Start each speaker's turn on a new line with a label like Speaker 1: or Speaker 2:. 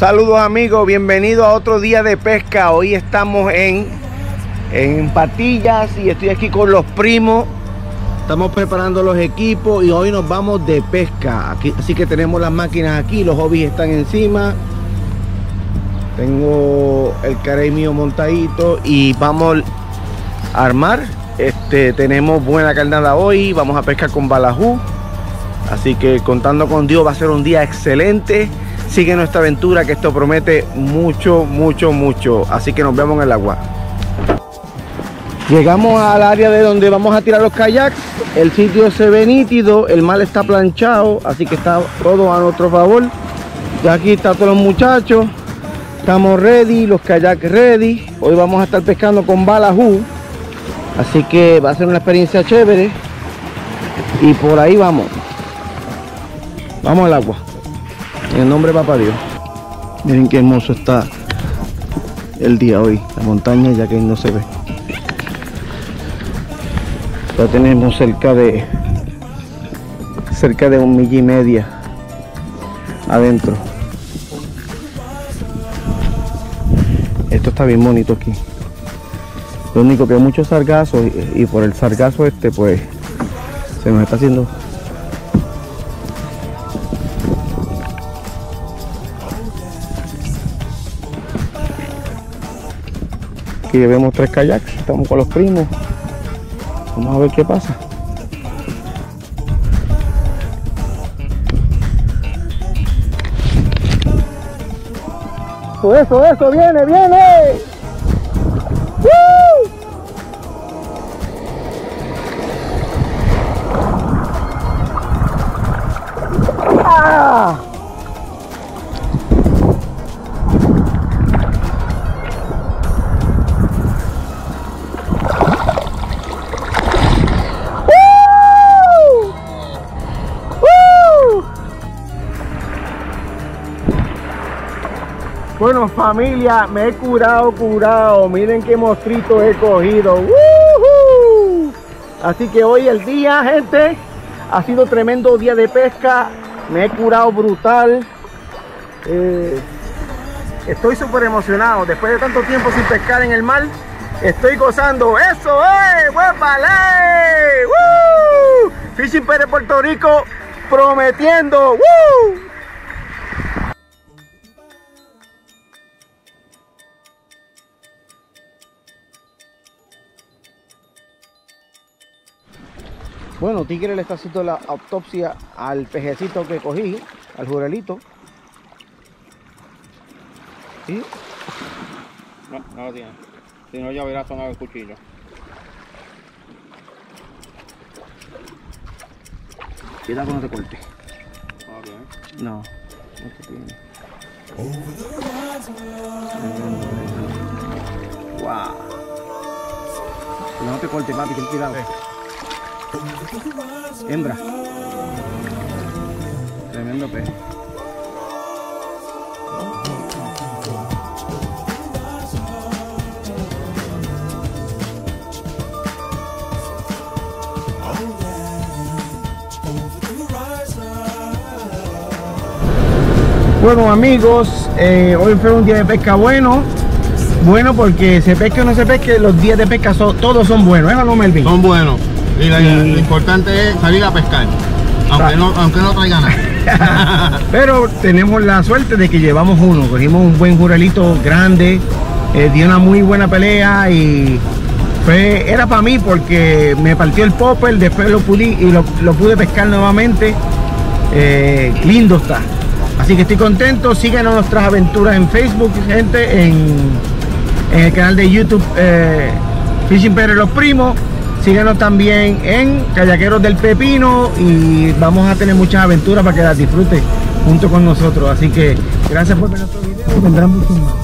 Speaker 1: Saludos amigos, bienvenidos a otro día de pesca. Hoy estamos en Patillas y estoy aquí con los primos. Estamos preparando los equipos y hoy nos vamos de pesca. Así que tenemos las máquinas aquí, los hobbies están encima. Tengo el carey mío montadito y vamos a armar. Tenemos buena carnada hoy, vamos a pescar con balajú. Así que contando con Dios va a ser un día excelente. Sigue nuestra aventura, que esto promete mucho, mucho, mucho. Así que nos vemos en el agua. Llegamos al área de donde vamos a tirar los kayaks. El sitio se ve nítido, el mar está planchado, así que está todo a nuestro favor. Ya aquí están todos los muchachos. Estamos ready, los kayaks ready. Hoy vamos a estar pescando con balajú. Así que va a ser una experiencia chévere. Y por ahí vamos. Vamos al agua. En el nombre de Papá Dios. Miren qué hermoso está el día hoy. La montaña ya que no se ve. Ya tenemos cerca de 1,5 millas adentro. Esto está bien bonito aquí. Lo único que hay muchos sargazos y por el sargazo pues se nos está haciendo. Aquí vemos 3 kayaks, estamos con los primos. Vamos a ver qué pasa. Eso, viene. ¡Woo! ¡Ah! Bueno familia, me he curado. Miren qué monstruito he cogido. ¡Woohoo! Así que hoy el día, gente, ha sido tremendo día de pesca. Me he curado brutal. Estoy súper emocionado. Después de tanto tiempo sin pescar en el mar, estoy gozando. ¡Eso es! ¡Huépale! ¡Woo! Fishing Pérez Puerto Rico prometiendo. ¡Woo! Bueno, Tigre le está haciendo la autopsia al pejecito que cogí, al jurelito. ¿Sí?
Speaker 2: No lo tiene. Si no, ya hubiera sonado el cuchillo.
Speaker 1: Cuidado que no te corte.
Speaker 2: Okay.
Speaker 1: No te tiene. Wow. No te corte, papi, ten cuidado. Hembra. Tremendo pez. Bueno amigos, hoy fue un día de pesca bueno porque se pesque o no se pesque, los días de pesca todos son buenos, ¿eh o no, Melvin?
Speaker 2: Son buenos. Y lo importante es salir a pescar, aunque no traiga nada.
Speaker 1: Pero tenemos la suerte de que llevamos uno, cogimos un buen jurelito grande, dio una muy buena pelea y era para mí porque me partió el popper, después lo pulí y lo pude pescar nuevamente. Lindo está. Así que estoy contento. Síganos nuestras aventuras en Facebook, gente, en el canal de YouTube Fishing Pérez Los Primos. Síganos también en Kayakeros del Pepino y vamos a tener muchas aventuras para que las disfruten junto con nosotros. Así que gracias por ver nuestro video, vendrán muchos más.